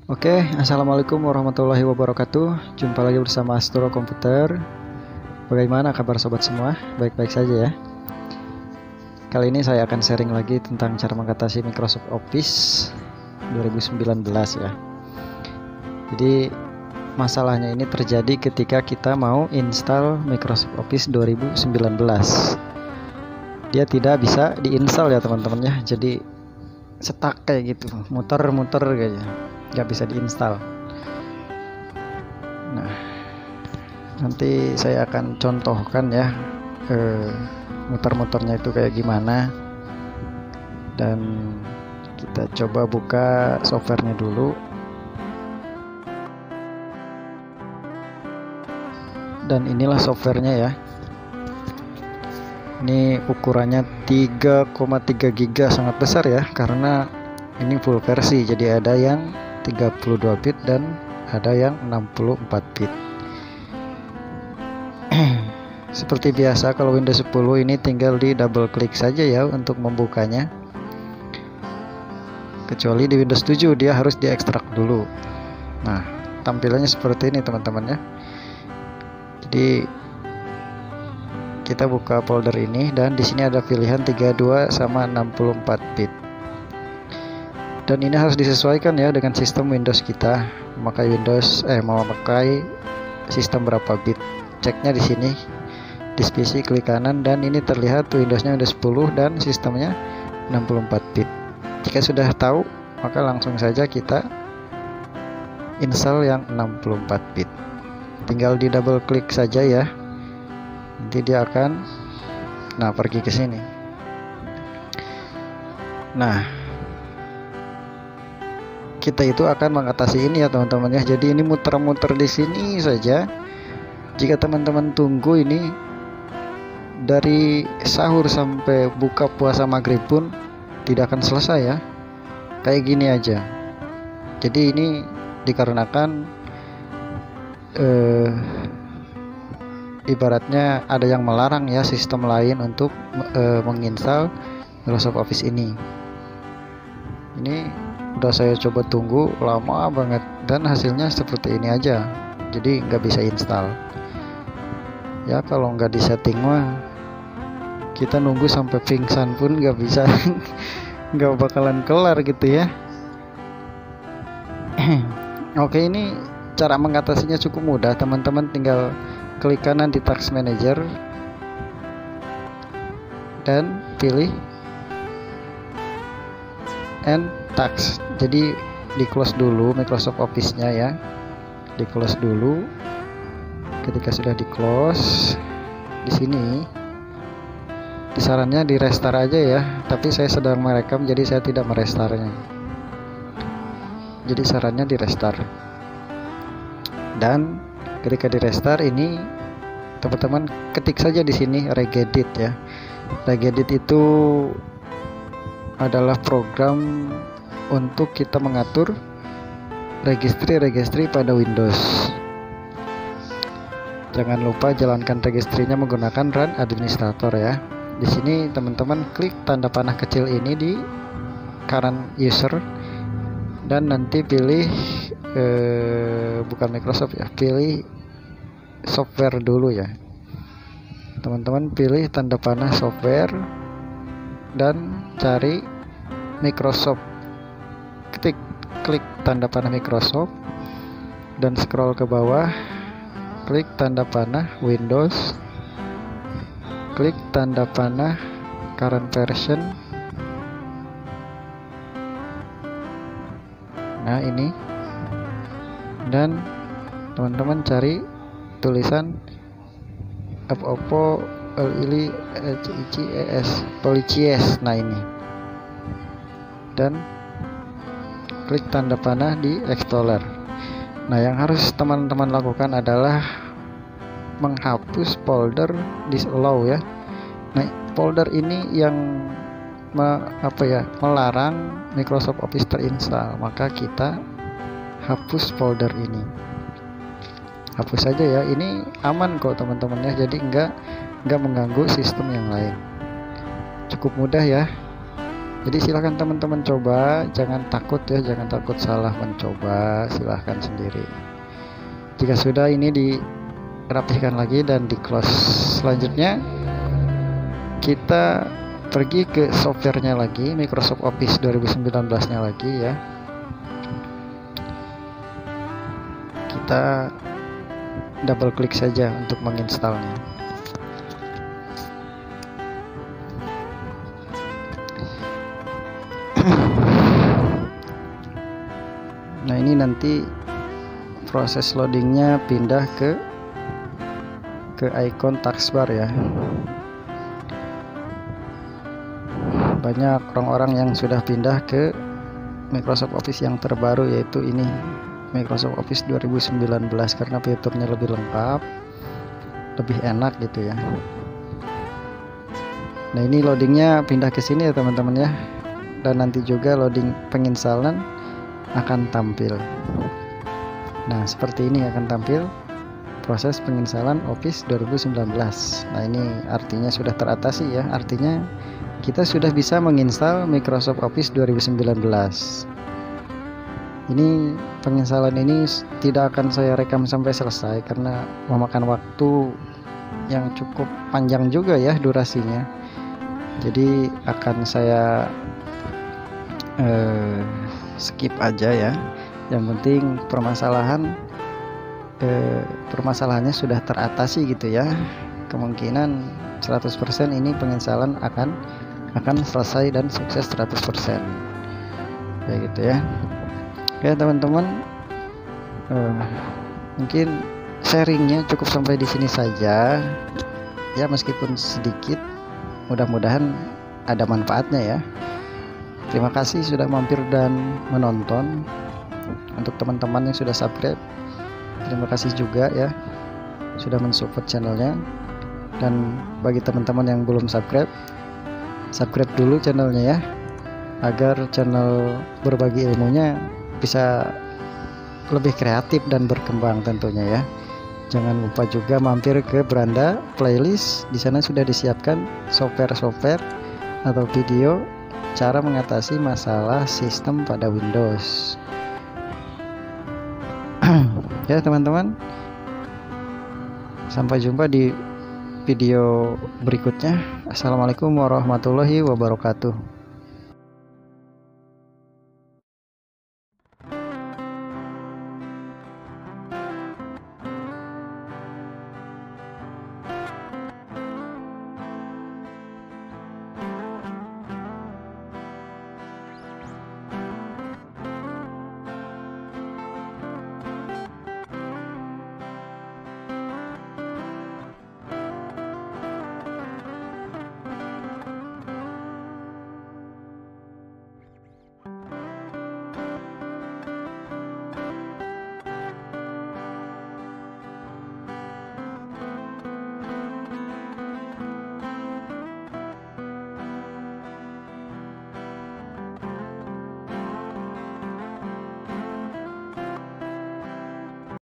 Oke, assalamualaikum warahmatullahi wabarakatuh. Jumpa lagi bersama Astro Komputer. Bagaimana kabar sobat semua? Baik-baik saja ya. Kali ini saya akan sharing lagi tentang cara mengatasi Microsoft Office 2019 ya. Jadi masalahnya ini terjadi ketika kita mau install Microsoft Office 2019. Dia tidak bisa diinstal ya teman-teman ya. Jadi stuck kayak gitu, muter-muter kayaknya. Nggak bisa diinstal. Nah, nanti saya akan contohkan ya muter-muternya itu kayak gimana, dan kita coba buka softwarenya dulu. Dan inilah softwarenya ya. Ini ukurannya 3,3 GB, sangat besar ya, karena ini full versi. Jadi ada yang 32 bit dan ada yang 64 bit. Seperti biasa kalau Windows 10 ini tinggal di double klik saja ya untuk membukanya. Kecuali di Windows 7 dia harus diekstrak dulu. Nah, tampilannya seperti ini teman-teman ya. Jadi kita buka folder ini dan di sini ada pilihan 32 sama 64 bit. Dan ini harus disesuaikan ya dengan sistem Windows kita. Memakai memakai sistem berapa bit. Ceknya di sini. Di PC klik kanan dan ini terlihat Windowsnya Windows 10 dan sistemnya 64 bit. Jika sudah tahu, maka langsung saja kita install yang 64 bit. Tinggal di double klik saja ya. Nanti dia akan pergi ke sini. Nah, kita itu akan mengatasi ini ya teman-teman ya. Jadi ini muter-muter di sini saja. Jika teman-teman tunggu ini dari sahur sampai buka puasa maghrib pun tidak akan selesai ya. Kayak gini aja. Jadi ini dikarenakan ibaratnya ada yang melarang ya sistem lain untuk menginstal Microsoft Office ini. Ini udah saya coba tunggu lama banget dan hasilnya seperti ini aja. Jadi nggak bisa install ya. Kalau nggak disetting mah kita nunggu sampai pingsan pun nggak bisa. Nggak bakalan kelar gitu ya. Oke, ini cara mengatasinya cukup mudah teman-teman. Tinggal klik kanan di Task Manager dan pilih End Task. Jadi di close dulu Microsoft Office-nya ya. Di close dulu. Ketika sudah di close, di sini sarannya di restart aja ya. Tapi saya sedang merekam jadi saya tidak merestartnya. Jadi sarannya di restart. Dan ketika di restart ini teman-teman ketik saja di sini regedit ya. Regedit itu adalah program untuk kita mengatur registry pada Windows. Jangan lupa jalankan registrinya menggunakan Run Administrator ya. Di sini teman-teman klik tanda panah kecil ini di current user dan nanti pilih bukan Microsoft ya, pilih software dulu ya. Teman-teman pilih tanda panah software dan cari Microsoft. Klik tanda panah Microsoft dan scroll ke bawah, klik tanda panah Windows, klik tanda panah current version. Nah ini, dan teman-teman cari tulisan Oppo Policies. Nah ini, dan klik tanda panah di Explorer. Nah yang harus teman-teman lakukan adalah menghapus folder disallow ya. Nah folder ini yang melarang Microsoft Office terinstall, maka kita hapus folder ini. Hapus saja ya, ini aman kok teman-teman ya. Jadi nggak mengganggu sistem yang lain. Cukup mudah ya. Jadi silahkan teman-teman coba, jangan takut ya, jangan takut salah mencoba, silahkan sendiri. Jika sudah, ini dirapihkan lagi dan di close. Selanjutnya kita pergi ke softwarenya lagi, Microsoft Office 2019 nya lagi ya. Kita double klik saja untuk menginstalnya. Nah, ini nanti proses loadingnya pindah ke icon taskbar ya. Banyak orang-orang yang sudah pindah ke Microsoft Office yang terbaru, yaitu ini Microsoft Office 2019, karena fiturnya lebih lengkap, lebih enak gitu ya. Nah, ini loadingnya pindah ke sini ya teman-teman ya, dan nanti juga loading penginstalan akan tampil. Nah, seperti ini akan tampil proses penginstalan Office 2019. Nah, ini artinya sudah teratasi ya, artinya kita sudah bisa menginstal Microsoft Office 2019. Ini penginstalan ini tidak akan saya rekam sampai selesai karena memakan waktu yang cukup panjang juga ya durasinya. Jadi akan saya skip aja ya. Yang penting permasalahannya sudah teratasi gitu ya. Kemungkinan 100% ini penginstalan akan selesai dan sukses 100%. Kayak gitu ya. Oke teman-teman, mungkin sharingnya cukup sampai di sini saja ya, meskipun sedikit, mudah-mudahan ada manfaatnya ya. Terima kasih sudah mampir dan menonton. Untuk teman-teman yang sudah subscribe, terima kasih juga ya sudah mensupport channelnya. Dan bagi teman-teman yang belum subscribe dulu channelnya ya, agar channel berbagi ilmunya bisa lebih kreatif dan berkembang tentunya ya. Jangan lupa juga mampir ke beranda playlist. Di sana sudah disiapkan software atau video cara mengatasi masalah sistem pada Windows. Ya teman-teman, sampai jumpa di video berikutnya. Assalamualaikum warahmatullahi wabarakatuh.